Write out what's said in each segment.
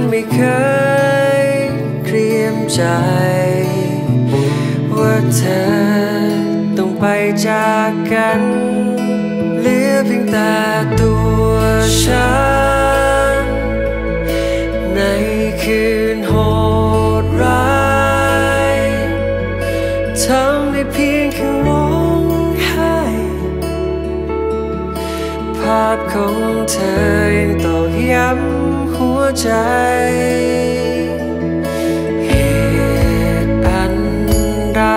ไม่เคยเตรียมใจว่าเธอต้องไปจากกันเหลือเพียงแต่ตัวฉันในคืนโหดร้ายทำได้เพียงแค่ร้องไห้ภาพของเธอยังตอกย้ำหัวใจเหตุอันใด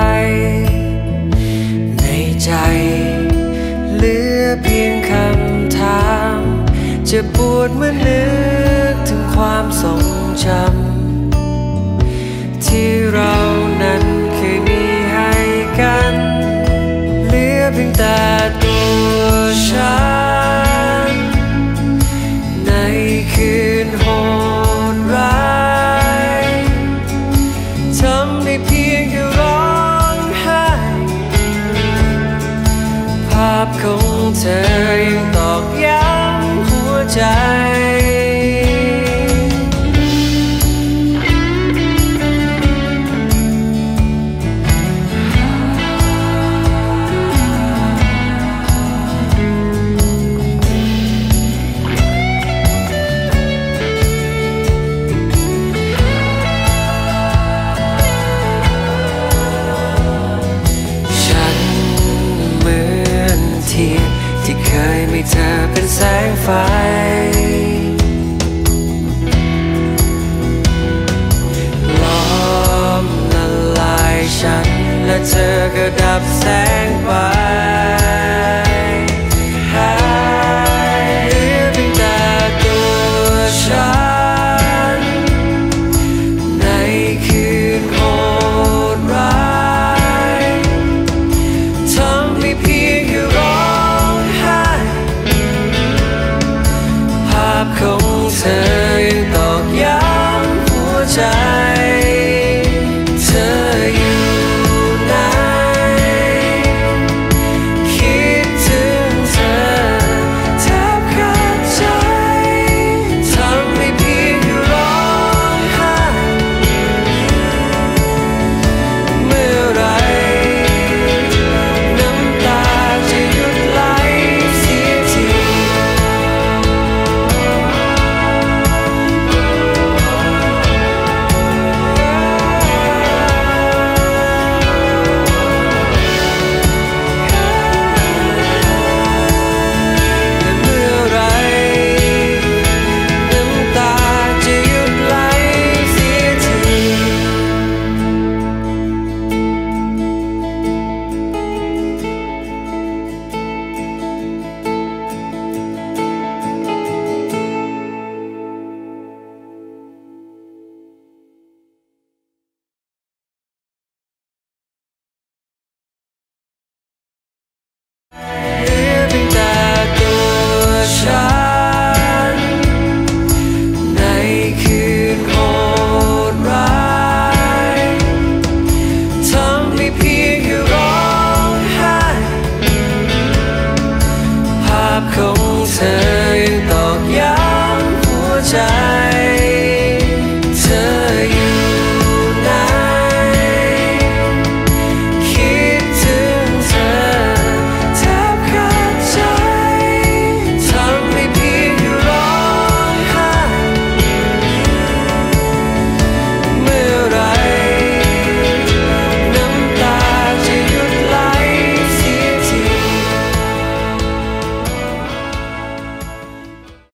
ในใจเหลือเพียงคำถามจะปวดเมื่อนึกถึงความทรงจำที่เรานั้นเคยมีให้กันเหลือเพียงแต่ตัวฉันในคืนโหดร้ายทำได้เพียงแค่ร้องไห้ภาพของเธอยังตอกย้ำหัวใจที่เคยมีเธอเป็นแสงไฟล้อมละลายฉันและเธอก็ดับแส